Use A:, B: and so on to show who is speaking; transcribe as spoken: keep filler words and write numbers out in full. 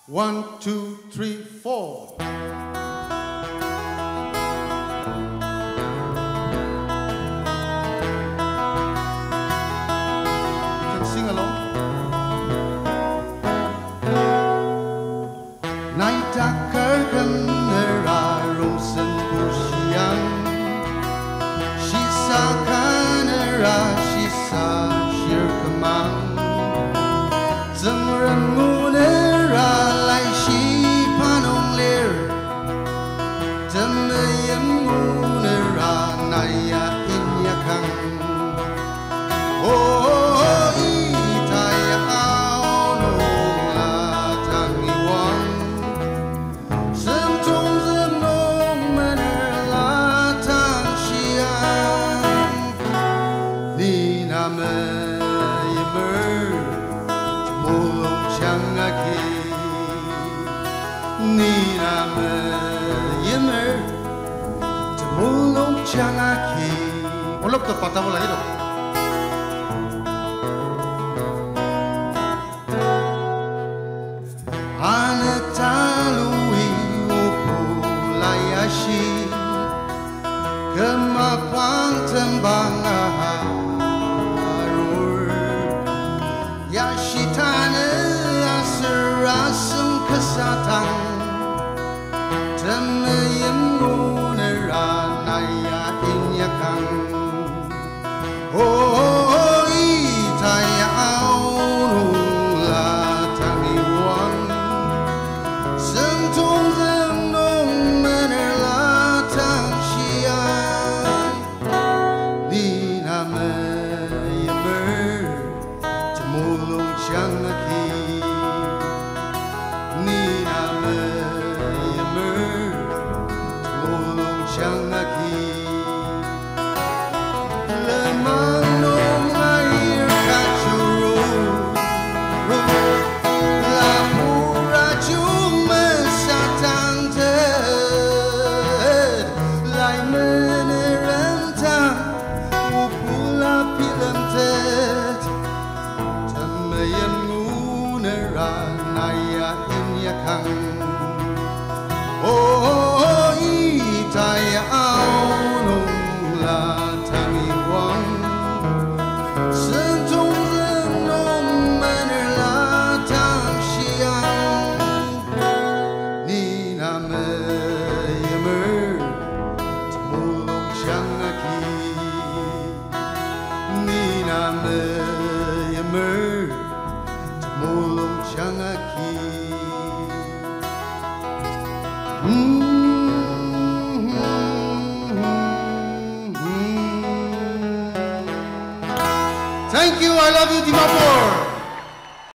A: One, two, three, four. Sing along. Naitakarkanera rosen bushian. Shisa kanera shisa shirkamang. Zamran munera lai shi panong lir. Tamayam munera naya inyakang. Oh. Ulap ke patah bola itu. Anatalui upulayashi kemapang tembang arur yashitane asarasum kesatang temayam guneranaya inyakang. Oh, itaya aula tamiwan sentung zenong menela tangshian di nama yemer temulung changaki ni nama yemer temulung changaki. Oh, itaya aula tamiwan sentung zenong menela tangshian ni nama yemer temulung changaki ni nama yemer temulung changaki. Thank you. I love you, Dimapur.